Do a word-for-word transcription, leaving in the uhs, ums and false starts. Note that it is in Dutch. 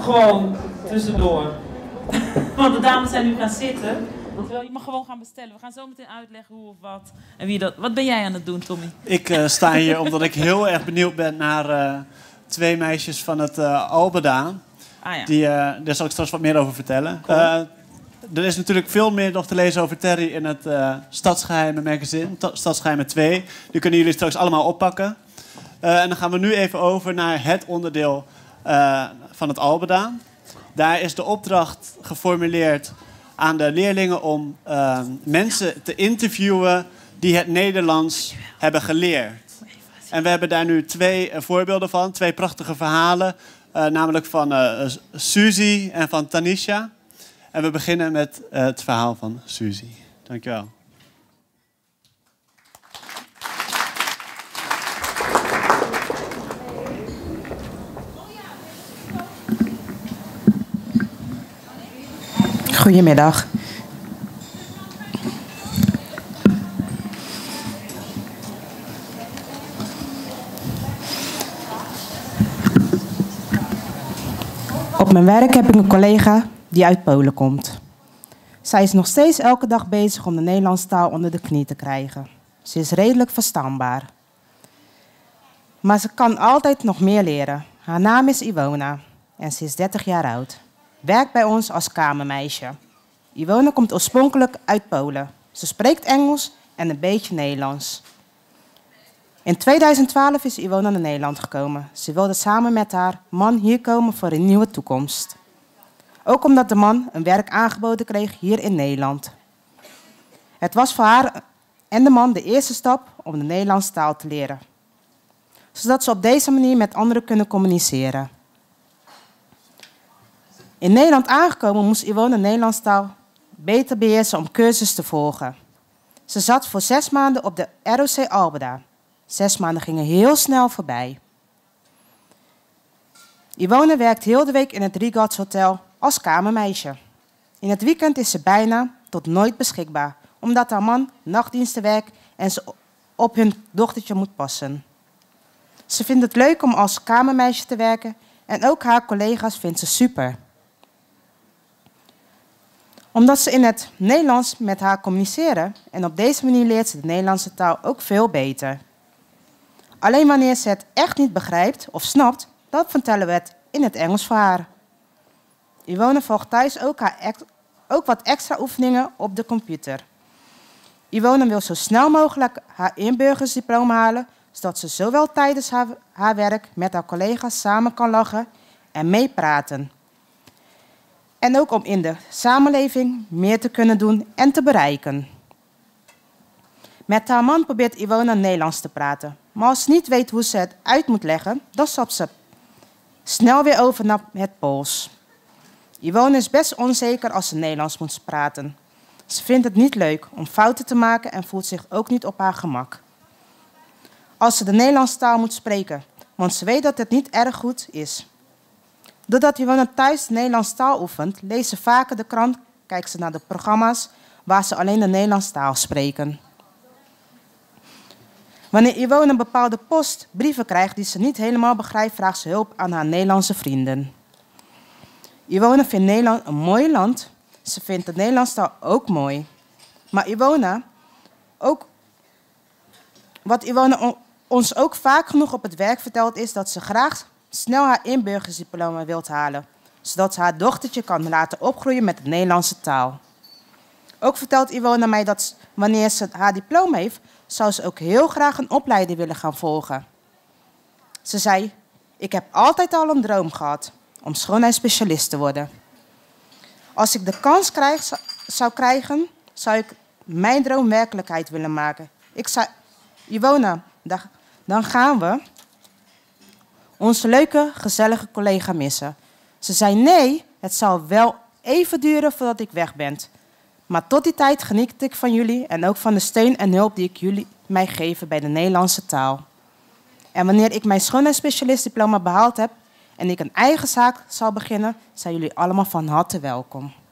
Gewoon tussendoor. Want de dames zijn nu gaan zitten. Terwijl je mag gewoon gaan bestellen. We gaan zo meteen uitleggen hoe of wat. En wie dat. Wat ben jij aan het doen, Tommy? Ik uh, sta hier omdat ik heel erg benieuwd ben naar uh, twee meisjes van het uh, Albeda. Ah, ja. Die, uh, daar zal ik straks wat meer over vertellen. Cool. Uh, er is natuurlijk veel meer nog te lezen over Terry in het uh, Stadsgeheimen magazine. Stadsgeheimen twee. Die kunnen jullie straks allemaal oppakken. Uh, en dan gaan we nu even over naar het onderdeel uh, van het Albeda. Daar is de opdracht geformuleerd aan de leerlingen om uh, mensen te interviewen die het Nederlands hebben geleerd. En we hebben daar nu twee uh, voorbeelden van, twee prachtige verhalen. Uh, namelijk van uh, Suzy en van Tanisha. En we beginnen met uh, het verhaal van Suzy. Dankjewel. Goedemiddag. Op mijn werk heb ik een collega die uit Polen komt. Zij is nog steeds elke dag bezig om de Nederlandse taal onder de knie te krijgen. Ze is redelijk verstaanbaar. Maar ze kan altijd nog meer leren. Haar naam is Iwona en ze is dertig jaar oud. Werkt bij ons als kamermeisje. Iwona komt oorspronkelijk uit Polen. Ze spreekt Engels en een beetje Nederlands. In tweeduizend twaalf is Iwona naar Nederland gekomen. Ze wilde samen met haar man hier komen voor een nieuwe toekomst. Ook omdat de man een werk aangeboden kreeg hier in Nederland. Het was voor haar en de man de eerste stap om de Nederlandse taal te leren. Zodat ze op deze manier met anderen kunnen communiceren. In Nederland aangekomen moest Iwona de Nederlandse taal beter beheersen om cursus te volgen. Ze zat voor zes maanden op de R O C Albeda. Zes maanden gingen heel snel voorbij. Iwona werkt heel de week in het Regards Hotel als kamermeisje. In het weekend is ze bijna tot nooit beschikbaar, omdat haar man nachtdiensten werkt en ze op hun dochtertje moet passen. Ze vindt het leuk om als kamermeisje te werken en ook haar collega's vindt ze super. Omdat ze in het Nederlands met haar communiceren en op deze manier leert ze de Nederlandse taal ook veel beter. Alleen wanneer ze het echt niet begrijpt of snapt, dan vertellen we het in het Engels voor haar. Iwona volgt thuis ook, haar ook wat extra oefeningen op de computer. Iwona wil zo snel mogelijk haar inburgersdiploma halen, zodat ze zowel tijdens haar, haar werk met haar collega's samen kan lachen en meepraten. En ook om in de samenleving meer te kunnen doen en te bereiken. Met haar man probeert Iwona Nederlands te praten. Maar als ze niet weet hoe ze het uit moet leggen, dan stapt ze snel weer over naar het Pools. Iwona is best onzeker als ze Nederlands moet praten. Ze vindt het niet leuk om fouten te maken en voelt zich ook niet op haar gemak. Als ze de Nederlandse taal moet spreken, want ze weet dat het niet erg goed is. Doordat Iwona thuis de Nederlandse taal oefent, leest ze vaker de krant, kijkt ze naar de programma's waar ze alleen de Nederlandse taal spreken. Wanneer Iwona een bepaalde post brieven krijgt die ze niet helemaal begrijpt, vraagt ze hulp aan haar Nederlandse vrienden. Iwona vindt Nederland een mooi land. Ze vindt de Nederlandse taal ook mooi. Maar Iwona, ook, wat Iwona ons ook vaak genoeg op het werk vertelt, is dat ze graag snel haar inburgersdiploma wilt halen, zodat ze haar dochtertje kan laten opgroeien met de Nederlandse taal. Ook vertelt Iwona mij dat wanneer ze haar diploma heeft, zou ze ook heel graag een opleiding willen gaan volgen. Ze zei, ik heb altijd al een droom gehad om schoonheidsspecialist te worden. Als ik de kans krijg, zou krijgen, zou ik mijn droom werkelijkheid willen maken. Ik zei, Iwona, dan gaan we onze leuke, gezellige collega missen. Ze zei, nee, het zal wel even duren voordat ik weg ben. Maar tot die tijd geniet ik van jullie en ook van de steun en hulp die ik jullie mij geven bij de Nederlandse taal. En wanneer ik mijn schoonheidsspecialistdiploma behaald heb en ik een eigen zaak zal beginnen, zijn jullie allemaal van harte welkom.